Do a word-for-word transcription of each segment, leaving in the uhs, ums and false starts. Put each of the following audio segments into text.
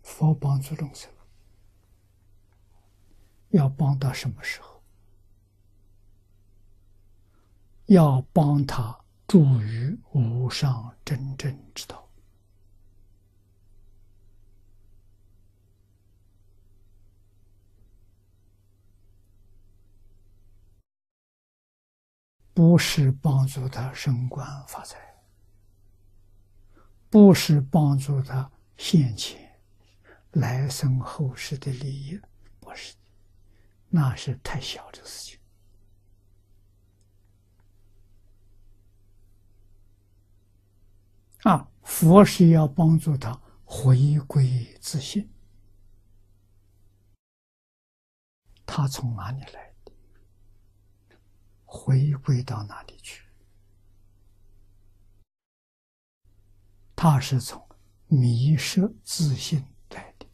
佛帮助众生，要帮到什么时候？要帮他住于无上真正之道。不是帮助他升官发财，不是帮助他现前来生后世的利益，不是，那是太小的事情。啊，佛是要帮助他回归自信。他从哪里来的？回归到哪里去？他是从迷失自信来的。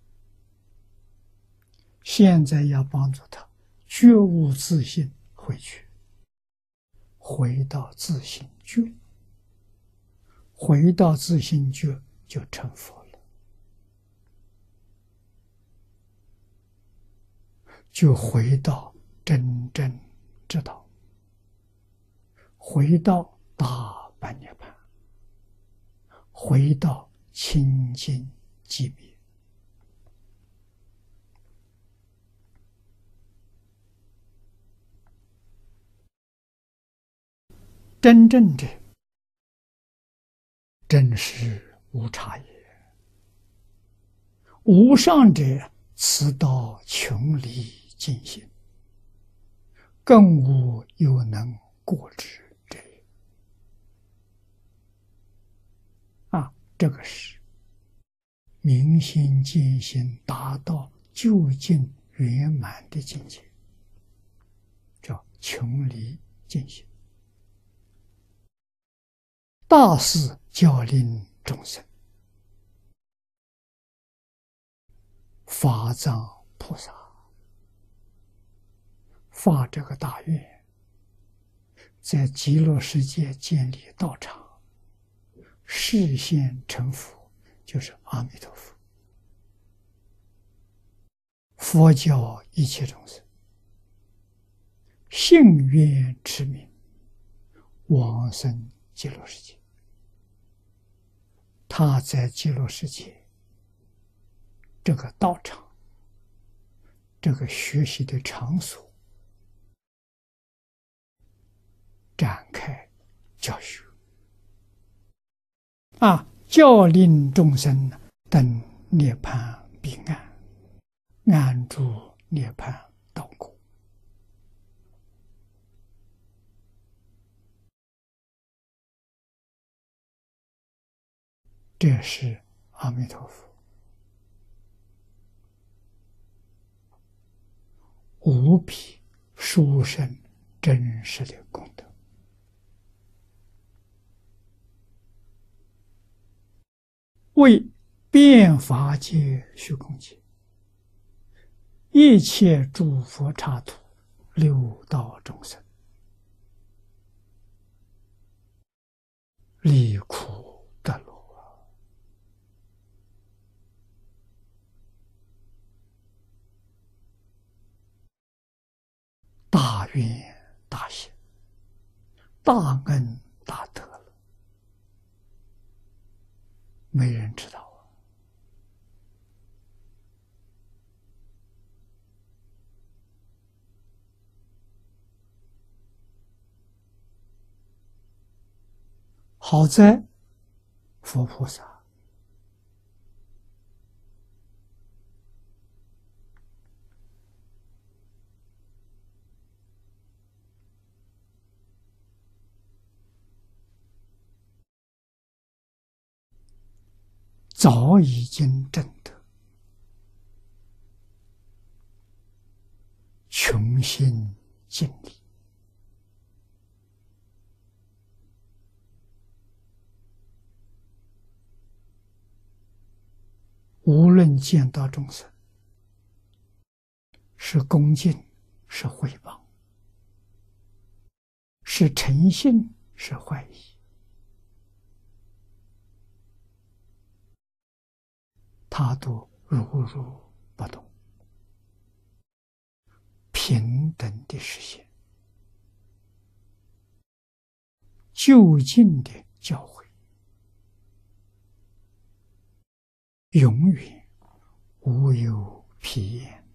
现在要帮助他觉悟自信回去，回到自信觉，回到自信觉就成佛了，就回到真正之道，回到大般涅槃，回到清净寂灭。真正的真实无差也，无上者此道穷离尽性，更无有能过之者也。啊，这个是明心见性达到究竟圆满的境界，叫穷离尽性。大事教令众生，法藏菩萨发这个大愿，在极乐世界建立道场，示现成佛，就是阿弥陀佛。佛教一切众生信愿持名，往生极乐世界。他在极乐世界这个道场，这个学习的场所，展开教学啊，教令众生等涅槃彼岸，安住涅槃道果。这是阿弥陀佛无比殊胜真实的功德。为遍法界虚空界一切诸佛刹土六道众生离苦得乐，大愿大喜，大恩大德了，没人知道啊。好在佛菩萨早已经证得穷心尽力，无论见到众生是恭敬是毁谤，是诚信是怀疑， 他都如如不动，平等的实现，究竟的教诲，永远无有疲厌。